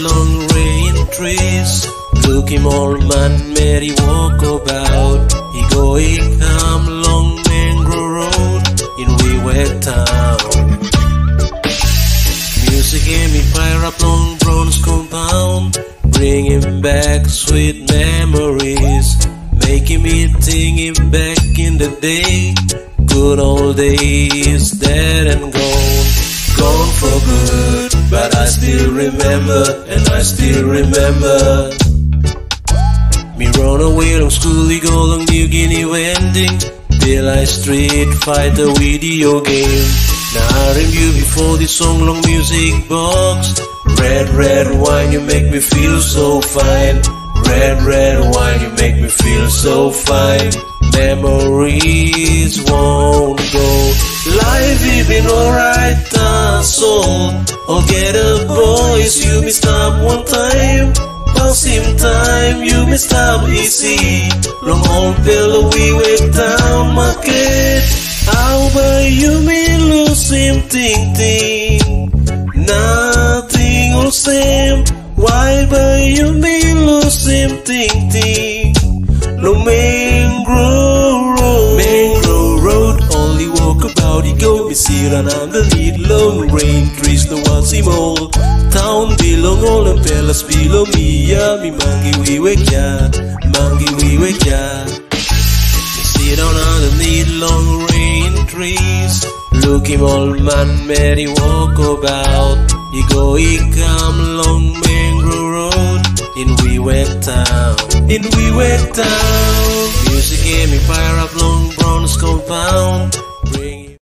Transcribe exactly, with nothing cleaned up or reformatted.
long rain trees. Look him old man, Mary walk about. He go, he come long mangrove road in Wayward Town. Music gave me fire up long bronze compound, bringing back sweet memories, making me thinking back in the day. Good old days dead and gone, gone for good, but I still remember, and I still remember. Me run away from school, we go long New Guinea wending, till I street fighter video game. Now I review before this song long music box. Red, red wine, you make me feel so fine. Red, red wine, you make me feel so fine. Memories won't go. Life it been alright, that's all. All get up boys, you missed up one time. Pass him time, you missed up easy. Long old pillow we went down market. How about you me lose him ting ting? Nothing all same. Why by you me lose him ting ting? Long mangrove road, mangrove road. Only walk about he go. Me see run underneath long rain trees. No one see more. Town belong all and palace below me. Yeah, me mangi we wake ya, mangi we wake ya. Me sit down underneath long rain trees. Look him old man, Mary walk about. He go, he come long mangrove road in Wayward Town, in Wayward Town. Music gave me fire up long bronze compound.